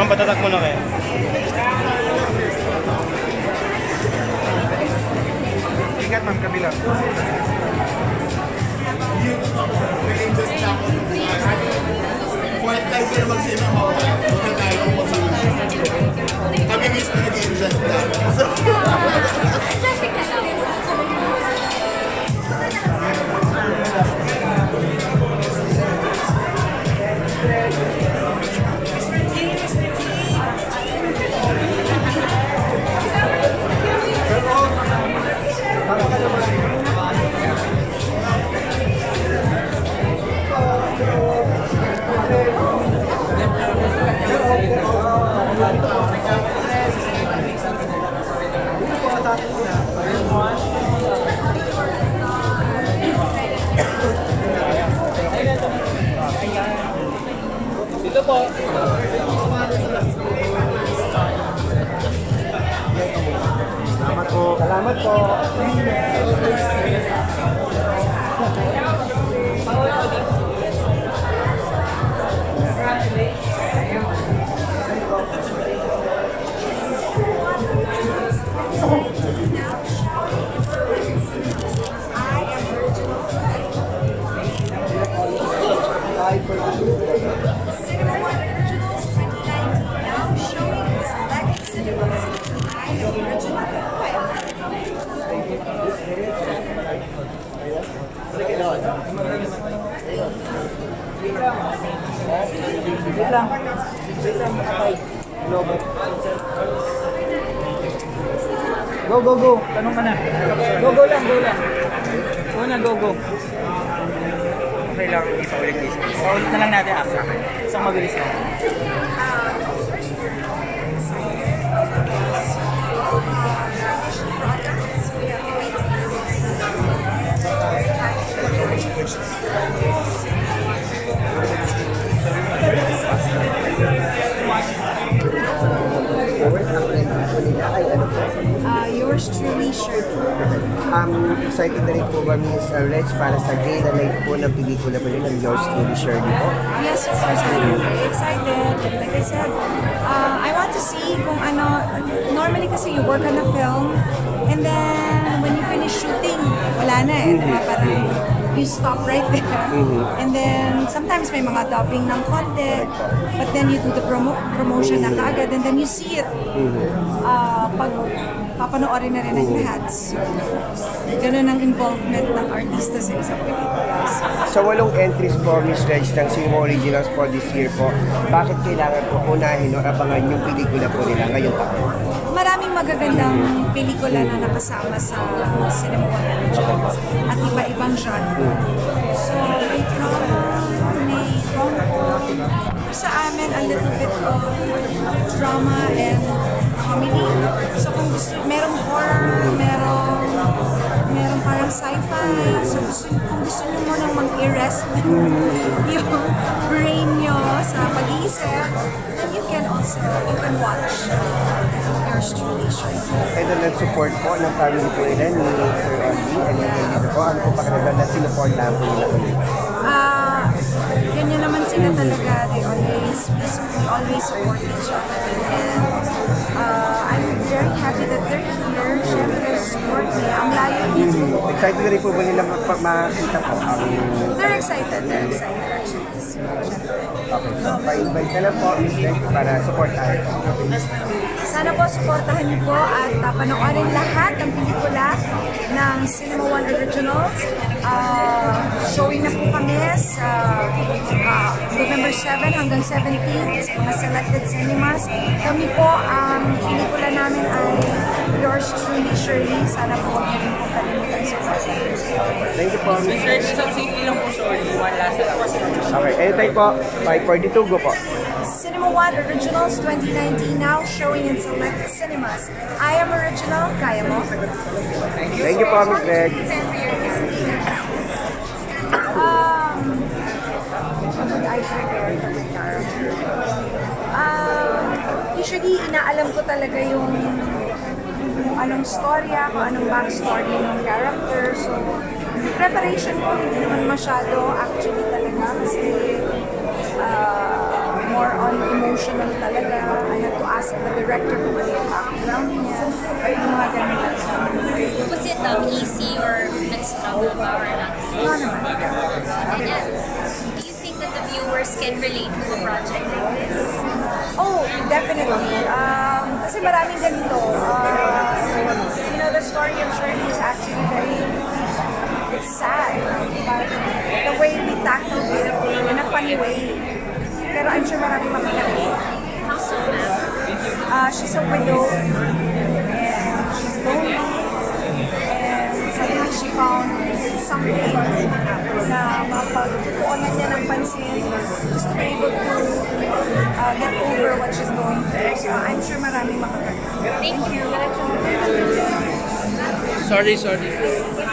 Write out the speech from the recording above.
ma'am, patatak muna kayo. Ingat ma'am, kabila. Point time ka na magsinama ako. Huwag na tayo kami mismo nag-i-invest na. Dito po. Salamat po. Salamat po. Go, go, go. Tanong ka na. Go, go lang, go lang. Una, go, go. Okay lang, ipaulit this. Paulit na lang natin after. Isang mabilis lang. Yours truly, Shirley. Excited na rin po ba, Miss Reg, para sa gay na night po ng pelikula pa rin ng Yours truly, Shirley po? Yes, of course. I'm very excited. Like I said, I want to see kung ano, normally kasi you work on a film, and then when you finish shooting, wala na eh. Diba? Parang you stop right there. And then sometimes may mga dubbing ng konti, but then you do the promotion na kaagad, and then you see it. Pag papanoorin na rin ang lahat. So, ganun ang involvement ng artista sa isang pelikula. Sa 8 entries po, Miss Reg, ng Cinema Originals po this year po, bakit kailangan po unahin o abangan yung pelikula po nila ngayong taon? Maraming magagandang pelikula na nakasama sa Cinema Originals at iba-ibang genre. So, may drama, may rom-com, sa amin a little bit of drama and comedy. So kung gusto, merong horror, merong parang sci-fi. So kung gusto nyo mo nang mag-erest yung brain nyo sa pag-iisip, then you can watch Yours Truly, Shirley. And then nag-support po ng family po nila ni Sir Ogie and then dito po, ano po pakiramdam na sinuportahan po nila ulit? Ganyan naman sila talaga. We always support each other. And I'm very happy that they're here. Siyempre, support me. Ang layo nito. Excited na rin po ba nila makita po? They're excited. They're excited actually to see each other. Okay, so pa-invite ka lang po, Miss Reg, para supportahan. Sana po supportahan niyo po at panoorin lahat ng pelikula ng Cinema One Originals. Showing na po kami sa November 7 hanggang 17 sa mga selected cinemas. Kami po, pelikula namin ay Yours Truly, Shirley. Sana po huwag niyo rin po kalimutan supportahan. Thank you po. Miss Reg, isang safety lang po, sorry. One last lang. Okay, anytime po. 5:42, go po. Cinema One Originals 2019 now showing in select cinemas. I am original, kaya mo. Thank you po, Miss Reg. Usually, inaalam ko talaga yung anong storya, kung anong backstory ng character. So, preparation ko hindi naman masyado actually talaga kasi more on emotional talaga. So the director kung ano yung background niya, yung mga ganito. Was it easy or nag-struggle ba or not? Ano naman. Ganyan. Do you think that the viewers can relate to a project like this? Oh, definitely. Kasi maraming ganito. You know, the story of Shirley is actually it's sad. But the way we tackled it in a funny way. Pero I'm sure maraming makakita. She's a widow. And she's lonely. And suddenly she found something na mapagpuunan niya ng pansin just to be able to get over what she's going through. So I'm sure maraming makakita. Thank you. Sorry.